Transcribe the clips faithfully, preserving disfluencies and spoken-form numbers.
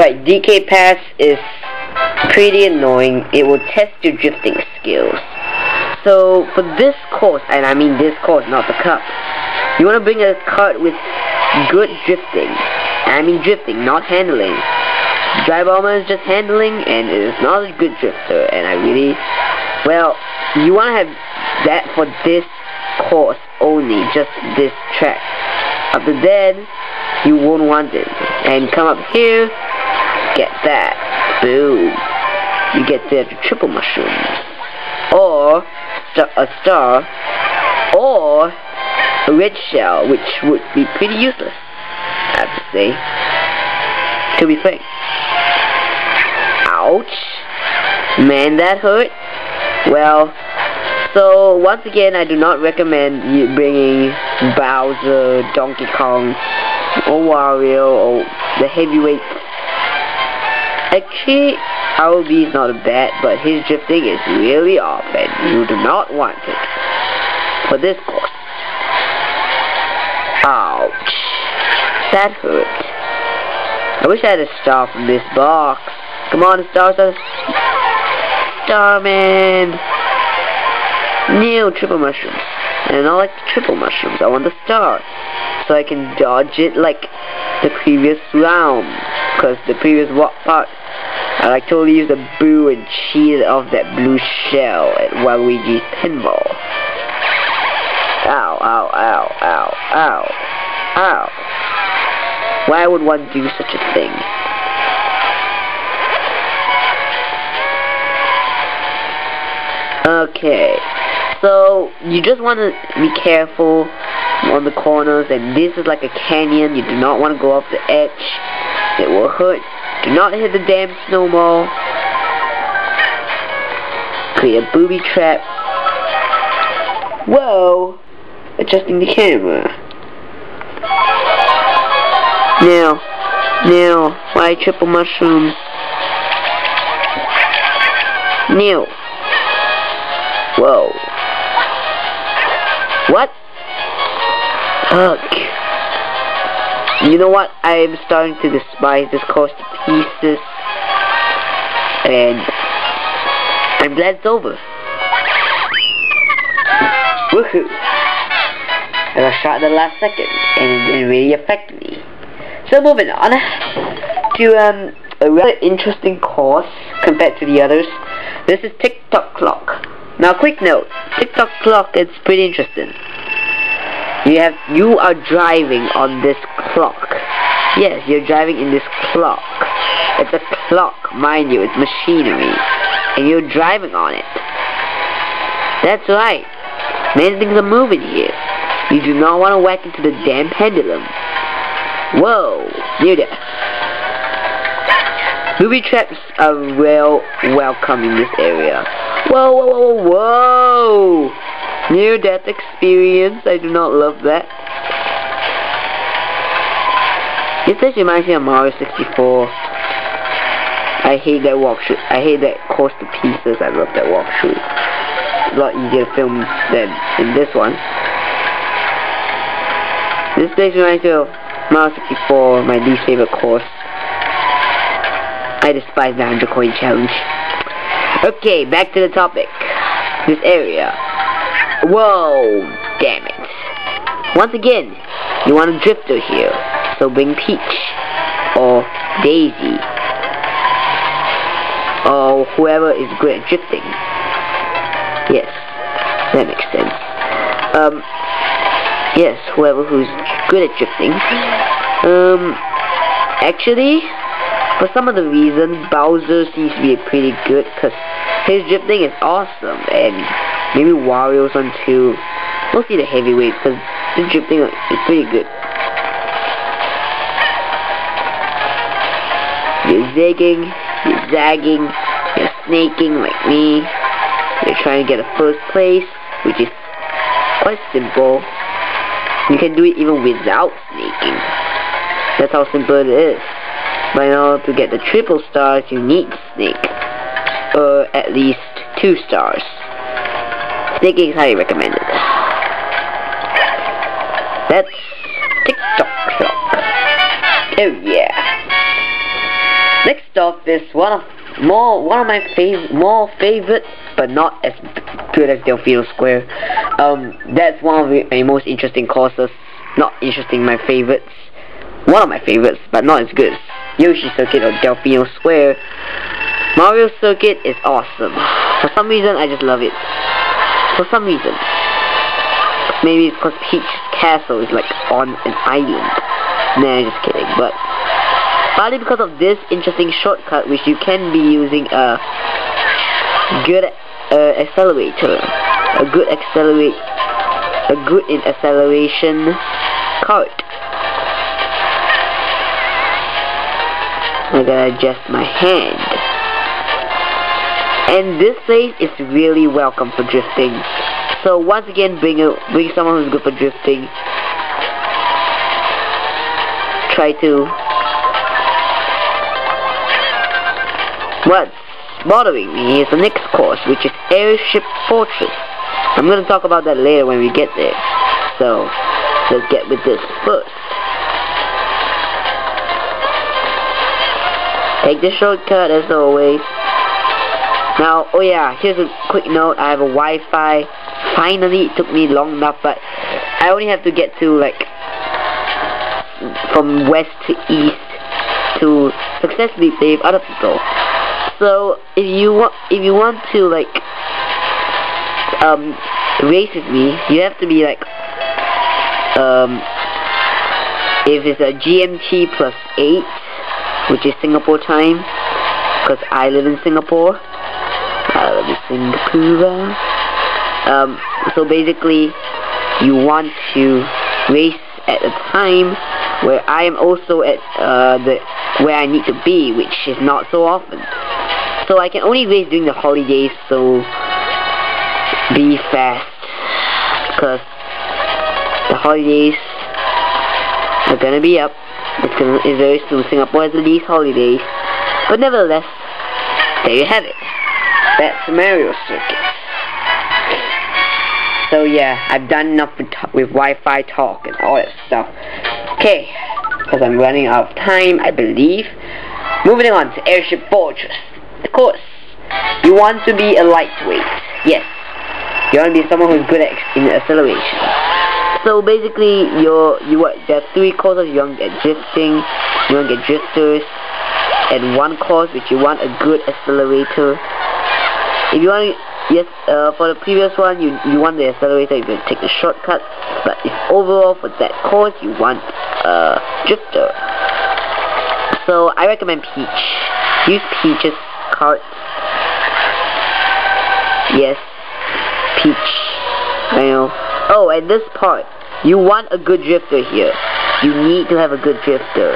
Alright, D K Pass is pretty annoying. It will test your drifting skills. So, for this course, and I mean this course, not the cup, you want to bring a kart with good drifting. And I mean drifting, not handling. Dry Bomber is just handling, and it is not a good drifter, and I really... Well, you want to have that for this course only, just this track. After that, you won't want it. And come up here, get that. Boom. You get the triple mushrooms. Or star, a star. Or a red shell, which would be pretty useless, I have to say. To be frank. Ouch. Man, that hurt. Well, so once again, I do not recommend you bringing Bowser, Donkey Kong, or Wario, or the heavyweights. Actually, R O B is not a bad, but his drifting is really off, and you do not want it for this course. Ouch. That hurt. I wish I had a star from this box. Come on, star, star. Starman. New triple mushrooms. And I like the triple mushrooms. I want the star. So I can dodge it like the previous round. Because the previous part, I like totally used the boo and cheated off that blue shell at Waluigi's pinball. Ow, ow, ow, ow, ow, ow. Why would one do such a thing? Okay, so you just want to be careful on the corners, and this is like a canyon. You do not want to go off the edge. It will hurt. Do not hit the damn snowball. Create a booby trap. Whoa! Adjusting the camera. Now, now, why triple mushrooms? Now. Whoa. What? Ugh. You know what? I am starting to despise this course to pieces. And I'm glad it's over. Woohoo! And I shot at the last second, and it didn't really affect me. So moving on to um, a rather interesting course compared to the others. This is TikTok Clock. Now, quick note, TikTok Clock is pretty interesting. You have, you are driving on this clock. Yes, you're driving in this clock. It's a clock, mind you, it's machinery, and you're driving on it. That's right. Many things are moving here. You do not want to whack into the damn pendulum. Whoa, near there. Booby traps are well welcome in this area. Whoa, whoa, whoa, whoa! Near-death experience. I do not love that. This just reminds me of Mario sixty-four. I hate that walkthrough. I hate that course to pieces. I love that walkthrough. It's a lot easier to film than in this one. This stage reminds me of Mario sixty-four, my least favorite course. I despise the one hundred coin challenge. Okay, back to the topic. This area. Whoa, damn it. Once again, you want a drifter here. So bring Peach. Or Daisy. Or whoever is good at drifting. Yes, that makes sense. Um, yes, whoever who's good at drifting. Um, actually, for some of the reasons, Bowser seems to be pretty good, because his drifting is awesome, and maybe Wario's one too. We'll see the heavyweights, because his drifting is pretty good. You're zigging, you're zagging, you're snaking like me. You're trying to get a first place, which is quite simple. You can do it even without snaking. That's how simple it is. But in order to get the triple stars, you need snake. Or at least two stars. Snaking is highly recommended. That's TikTok Clock. Oh yeah. this, one of more one of my fav more favorite, but not as good as Delfino Square. Um, that's one of the, my most interesting courses. Not interesting, my favorites. One of my favorites, but not as good as Yoshi Circuit or Delfino Square. Mario Circuit is awesome. For some reason, I just love it. For some reason. Maybe it's because Peach's castle is like on an island. Nah, just kidding. But partly because of this interesting shortcut, which you can be using a good uh, accelerator, a good accelerate, a good in acceleration cart. I gotta adjust my hand. And this place is really welcome for drifting. So once again, bring a bring someone who's good for drifting. Try to. What's bothering me is the next course, which is Airship Fortress. I'm gonna talk about that later when we get there. So let's get with this first. Take the shortcut as always. Now, oh yeah, here's a quick note. I have a Wi-Fi. Finally, it took me long enough, but I only have to get to like from west to east to successfully save other people. So if you want, if you want to like um race with me, you have to be like um if it's a G M T plus eight, which is Singapore time, because I live in Singapore. I live in Singapore. Um, so basically, you want to race at a time where I am also at uh, the where I need to be, which is not so often. So I can only race during the holidays. So be fast, because the holidays are gonna be up. It's gonna it's very soon. Singapore has the least holidays, but nevertheless, there you have it. That's Mario Circuit. So yeah, I've done enough with, with Wi-Fi talk and all that stuff. Okay, because I'm running out of time, I believe. Moving on to Airship Fortress. Of course, you want to be a lightweight. Yes, you want to be someone who's good at in acceleration. So basically, you're you what there are three courses. You want to get drifting, you want to get drifters, and one course which you want a good accelerator. If you want, yes, uh, for the previous one, you you want the accelerator, you can take the shortcut. But if overall for that course, you want a drifter. So I recommend Peach. Use Peach's cart. Yes, Peach. I know. Oh, and this part, you want a good drifter here. You need to have a good drifter.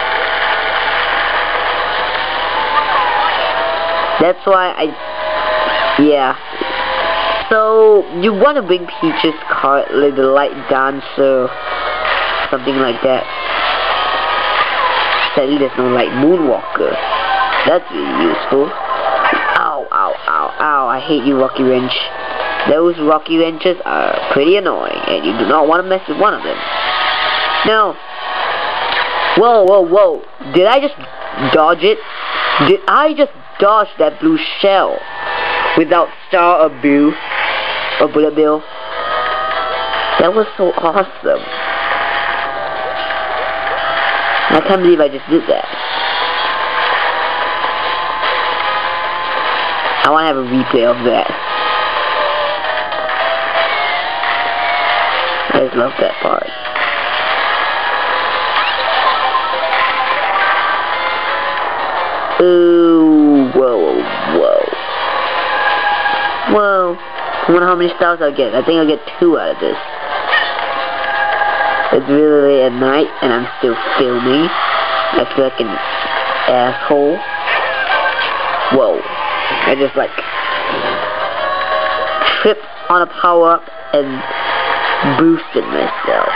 That's why I. Yeah. So you want to bring Peach's cart, like the light dancer, something like that. Sadly, there's no light moonwalker. That's really useful. Ow, ow, ow, ow! I hate you, Rocky Wrench. Those Rocky Wrenches are pretty annoying, and you do not want to mess with one of them. Now, whoa, whoa, whoa! Did I just dodge it? Did I just dodge that blue shell without Star or Boo or Bullet Bill? That was so awesome. I can't believe I just did that. I want to have a replay of that. I just love that part. Ooh, whoa, whoa. Whoa. I wonder how many stars I'll get. I think I'll get two out of this. It's really late at night and I'm still filming. I feel like an asshole. Whoa. I just like tripped on a power up and boosted myself.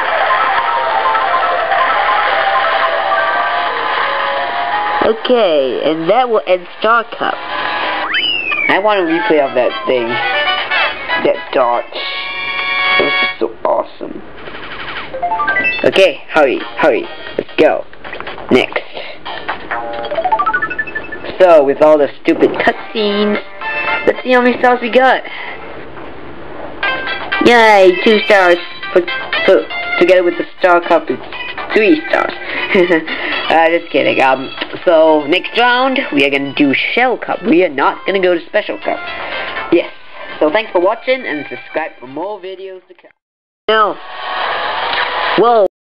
Okay, and that will end Star Cup. I want a replay of that thing. That dodge. It was just so awesome. Okay, hurry, hurry. Let's go. Next. So, with all the stupid cutscenes, let's see how many stars we got. Yay, two stars. For, for, together with the Star Cup, it's three stars. uh, just kidding. Um, so, next round, we are going to do Shell Cup. We are not going to go to Special Cup. Yes. So, thanks for watching, and subscribe for more videos to come. No. Whoa.